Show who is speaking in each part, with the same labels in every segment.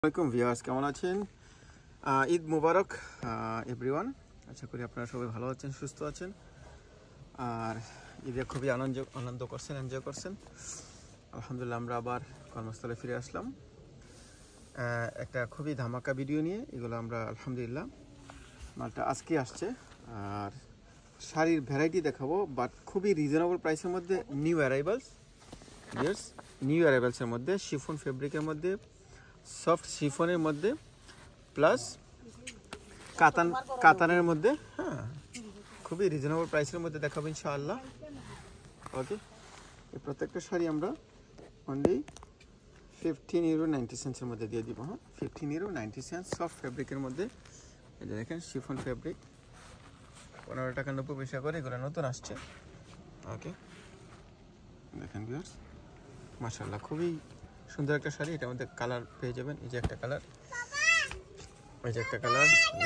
Speaker 1: আসসালামু আলাইকুম ভিউয়ার্স, কেমন আছেন? ঈদ মুবারক এভরিওয়ান। আশা করি আপনারা সবাই ভালো আছেন, সুস্থ আছেন আর ঈদে খুবই আনন্দ করছেন, এনজয় করছেন। আলহামদুলিল্লাহ আমরা আবার কর্মস্থলে ফিরে আসলাম একটা খুবই ধামাকা ভিডিও নিয়ে। এগুলো আমরা আলহামদুলিল্লাহ মালটা আজকে আসছে আর শাড়ির ভ্যারাইটি দেখাবো, বাট খুবই রিজনেবল প্রাইসের মধ্যে। নিউ অ্যারাইভালসের মধ্যে শিফন ফেব্রিকের মধ্যে, সফট শিফনের মধ্যে, প্লাস কাতানের মধ্যে। হ্যাঁ, খুবই রিজনেবল প্রাইসের মধ্যে দেখাবো ইনশাআল্লাহ। ওকে, এই প্রত্যেকটা শাড়ি আমরা অনলি 15 ইউরো 90 সেন্টসের মধ্যে দিয়ে দিব। হ্যাঁ, 15 ইউরো 90 সেন্টস সফট ফেব্রিকের মধ্যে। এই যে দেখেন শিফন ফেব্রিক, 15 টাকা 90 পয়সা করে। এগুলো নতুন আসছে। ওকে, দেখেন ভিউয়ার্স, মাশাআল্লাহ খুবই সুন্দর একটা শাড়ি। এটার মধ্যে কালার পেয়ে যাবেন। এই যে একটা কালার, এই যে একটা কালার।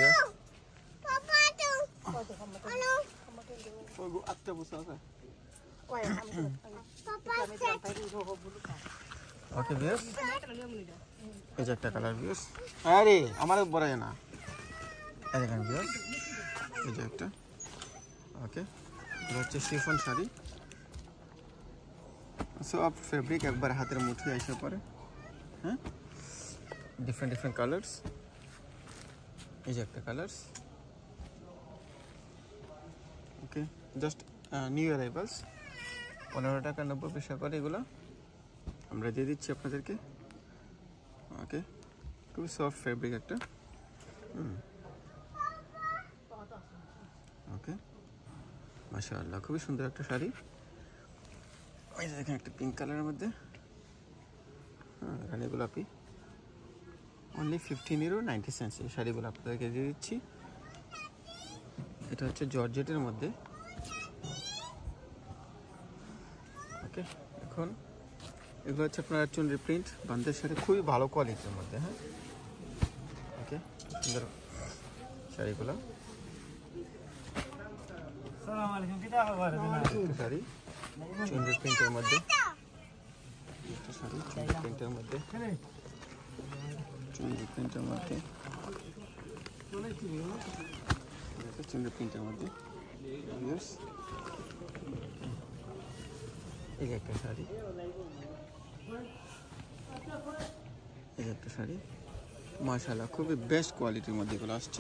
Speaker 1: ওকে ভিউয়ার্স, এই যে একটা কালার ভিউয়ার্স। আরে আমার বড় না, এই দেখেন ভিউয়ার্স, এই যে একটা। ওকে, এটা হচ্ছে শিফন শাড়ি, সফট ফেব্রিক, একবার হাতের মুঠি এসে পড়ে। হ্যাঁ, ডিফারেন্ট কালার্স। এই যে একটা colours. Okay, just new arrivals, 15 টাকা 90 পয়সা করে এগুলো আমরা দিয়ে দিচ্ছি আপনাদেরকে। ওকে, খুবই সফট ফেব্রিক একটা। ওকে, মাশাআল্লাহ খুবই সুন্দর একটা শাড়ি। এই যে দেখেন একটা পিঙ্ক কালারের মধ্যে, হ্যাঁ রানী গোলাপি। অনলি 15 ইউরো 90 সেন্টস এই শাড়িগুলো আপনাদেরকে দিয়ে দিচ্ছি। এটা হচ্ছে জর্জেটের মধ্যে। ওকে, এখন এগুলো হচ্ছে আপনার চুনরি প্রিন্ট বান্দের শাড়ি, খুবই ভালো কোয়ালিটির মধ্যে। হ্যাঁ, ওকে, সুন্দর শাড়িগুলো। শাড়ি চুনরি প্রিন্টের মধ্যে, একটা শাড়ি চুনরি প্রিন্টের মধ্যে, চুনরি প্রিন্টের মধ্যে, চুনরি প্রিন্টের মধ্যে। এই যে একটা শাড়ি, এই যে একটা শাড়ি, মাশাআল্লাহ খুবই বেস্ট কোয়ালিটির মধ্যে এগুলো আসছে।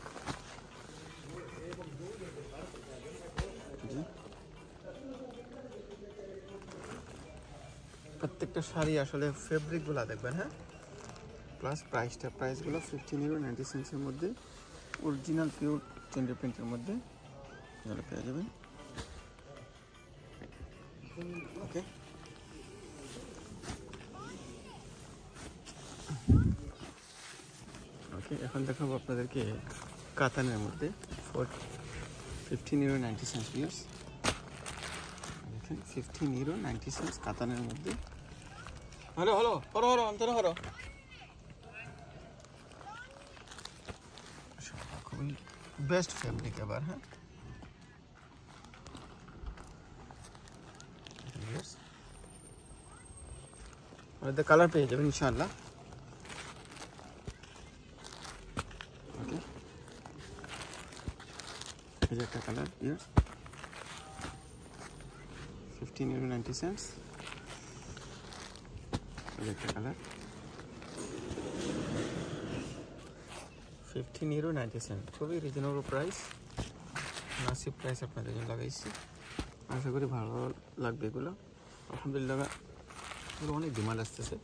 Speaker 1: প্রত্যেকটা শাড়ি আসলে ফেব্রিকগুলো দেখবেন। হ্যাঁ, প্লাস প্রাইসগুলো 15 ইউরো 90 সেন্টসের মধ্যে, অরিজিনাল পিওর চুনরি প্রিন্টের মধ্যে এগুলো পেয়ে যাবেন। ওকে, ওকে, এখন দেখাবো আপনাদেরকে কাতানের মধ্যে 15 ইউরো 90 সেন্টস ভিউয়ার্স। দেখেন 15 ইউরো 90 সেন্টস কাতানের মধ্যে। খুবই বেস্ট ফেব্রিক এবার। হ্যাঁ, আমাদের কালার পেয়ে যাবেন ইনশাআল্লাহ। ওকে, এই যে একটা কালার ভিউয়ার্স, 15 ইউরো 90 সেন্টস। এই যে একটা কালার, 15 ইউরো 90 সেন্ট, খুবই রিজনেবল প্রাইস, নাসিব প্রাইস আপনাদের জন্য লাগাইছি। আশা করি ভালো লাগবে এগুলো। আলহামদুলিল্লাহ এগুলো অনেক ডিমান্ড আসতেছে।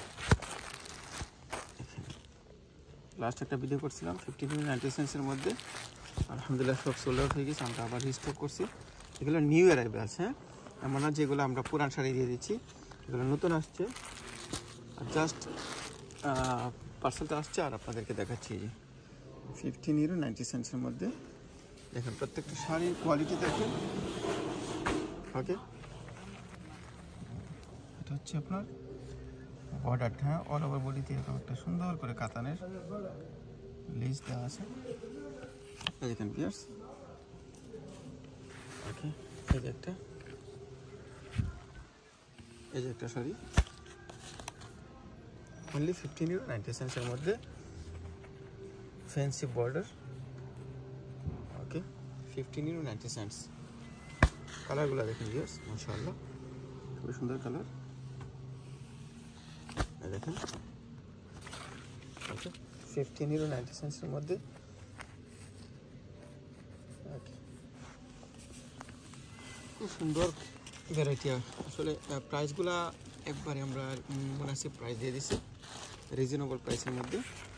Speaker 1: লাস্ট একটা ভিডিও করছিলাম 15 ইউরো 90 সেন্টসের মধ্যে, আলহামদুলিল্লাহ সব সোল্ড আউট হয়ে গেছে। আমরা আবার রিস্টক করছি। এগুলো নিউ অ্যারাইভালস। হ্যাঁ, এমন না যেগুলো আমরা পুরান শাড়ি দিয়ে দিচ্ছি, এগুলো নতুন আসছে। আর জাস্ট পার্সেলটা আসছে আর আপনাদেরকে দেখাচ্ছি। যে 15 ইউরো 90 সেন্টসের মধ্যে দেখেন প্রত্যেকটা শাড়ির কোয়ালিটি দেখেন। ওকে, এটা হচ্ছে আপনার বর্ডারটা। হ্যাঁ, অল ওভার বডিতে এরকম একটা সুন্দর করে কাতানের লেস দেওয়া আছে। দেখেন ভিউয়ার্স। ওকে, এই যে একটা শাড়ি, অনলি 15 ইউরো 90 সেন্টসের মধ্যে fancy border. Okay, 15 euro 90 cents. কালারগুলো দেখেন ভিউয়ার্স, মাশাআল্লাহ খুবই সুন্দর কালার। দেখেন ওকে, 15 ইউরো 90 সেন্টসের মধ্যে। ওকে, খুব সুন্দর ভ্যারাইটি। আসলে প্রাইসগুলা একবারে আমরা মুনাসিব প্রাইস দিয়ে দিছি, রিজনেবল প্রাইসের মধ্যে।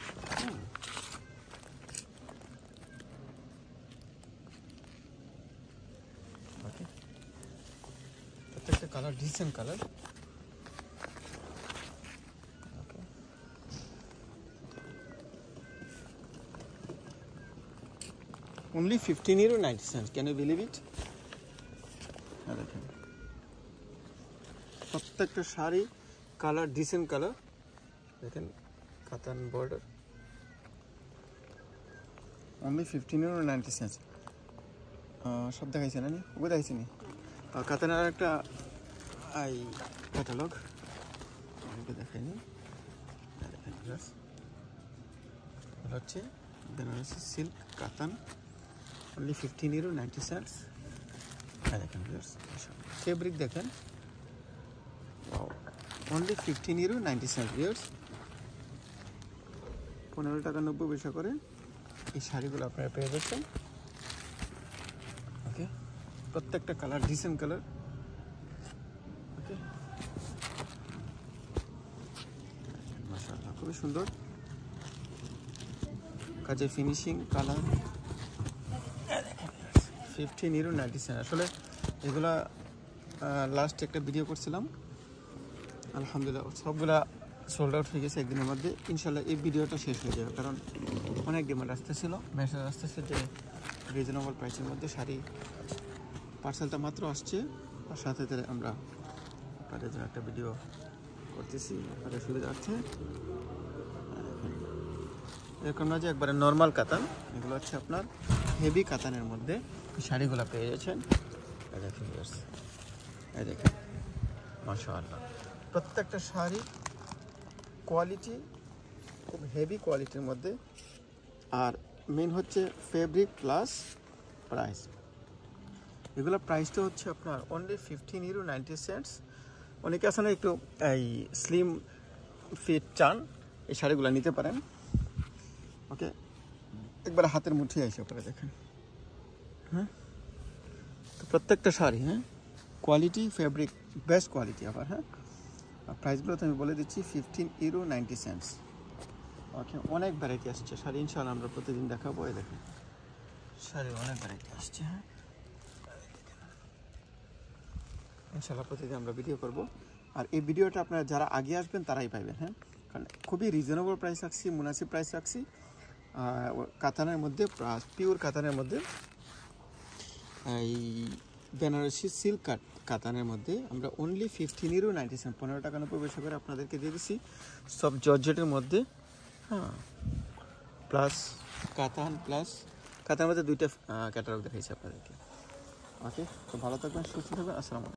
Speaker 1: ওকে, প্রত্যেকটা colour decent colour. Okay, only 15 euro 90 cents. Can you believe it? দেখেন প্রত্যেকটা শাড়ি কালার ডিসেন্ট কালার। দেখেন কাতান বর্ডার, only 15 euro 90 cents। সব দেখাইছে না, ওগুলো দেখাইছি নি। কাতানের একটা এই ক্যাটালগ ওগুলো দেখাইনি। দেখেন হচ্ছে বেনারসি সিল্ক কাতান, only 15 euro 90 cents। দেখেন ফেব্রিক দেখেন, only 15 euro 90 cents ভিউয়ার্স। 15 টাকা 90 পয়সা করে এই শাড়িগুলো আপনারা পেয়ে যাচ্ছেন। ওকে, প্রত্যেকটা কালার ডিসেন্ট কালার। ওকে, মাশাআল্লাহ খুবই সুন্দর কাজে ফিনিশিং কালার। 15 euro 90 cents। আসলে এগুলা লাস্ট একটা ভিডিও করছিলাম, আলহামদুলিল্লাহ সবগুলা সোল্ড আউট হয়ে গেছে একদিনের মধ্যে। ইনশাল্লাহ এই ভিডিওটা শেষ হয়ে যাবে, কারণ অনেক ডিমান্ড আসতেছিল, মেসেজ আসতেছে যে রিজনেবল প্রাইসের মধ্যে শাড়ি। পার্সেলটা মাত্র আসছে, আর সাথে আমরা আপনাদের জন্য একটা ভিডিও করতেছি আপনাদের সুবিধার্থে। এরকম না যে একবারে নর্মাল কাতান, এগুলো হচ্ছে আপনার হেভি কাতানের মধ্যে শাড়িগুলো পেয়ে যাচ্ছেন। এই দেখেন মাশাআল্লাহ, প্রত্যেকটা শাড়ি কোয়ালিটি খুব হেভি কোয়ালিটির মধ্যে। আর মেন হচ্ছে ফেব্রিক প্লাস প্রাইস। এগুলো প্রাইসটা হচ্ছে আপনার অনলি 15 ইউরো 90 সেন্টস। অনেকে আসলে একটু এই স্লিম ফিট চান, এই শাড়িগুলো নিতে পারেন। ওকে, একবার হাতের মুঠি আসে আপনারা দেখেন। হ্যাঁ, তো প্রত্যেকটা sari quality fabric best quality আবার। আর প্রাইসগুলো তো আমি বলে দিচ্ছি 15 ইউরো 90 সেন্টস। ওকে, অনেক ভ্যারাইটি আসছে শাড়ি, ইনশাআল্লাহ আমরা প্রতিদিন দেখাবো। এই দেখেন শাড়ির অনেক ভ্যারাইটি আসছে। ইনশাআল্লাহ প্রতিদিন আমরা ভিডিও করব। আর এই ভিডিওটা আপনারা যারা আগে আসবেন তারাই পাইবেন। কারণ খুবই রিজনেবল প্রাইস রাখছি, মুনাসিব প্রাইস রাখছি। কাতানের মধ্যে, পিওর কাতানের মধ্যে, এই বেনারসি সিল্ক কাতানের মধ্যে আমরা অনলি 15 ইউরো 90 সেন্ট, 15 টাকা 90 পয়সা করে আপনাদেরকে দিয়ে দিচ্ছি। সব জর্জেটের মধ্যে, প্লাস কাতানের মধ্যে দুইটা ক্যাটালগ দেখাইছি আপনাদেরকে। ওকে, তো ভালো থাকবেন, সুস্থ থাকবেন, আসসালামু আলাইকুম।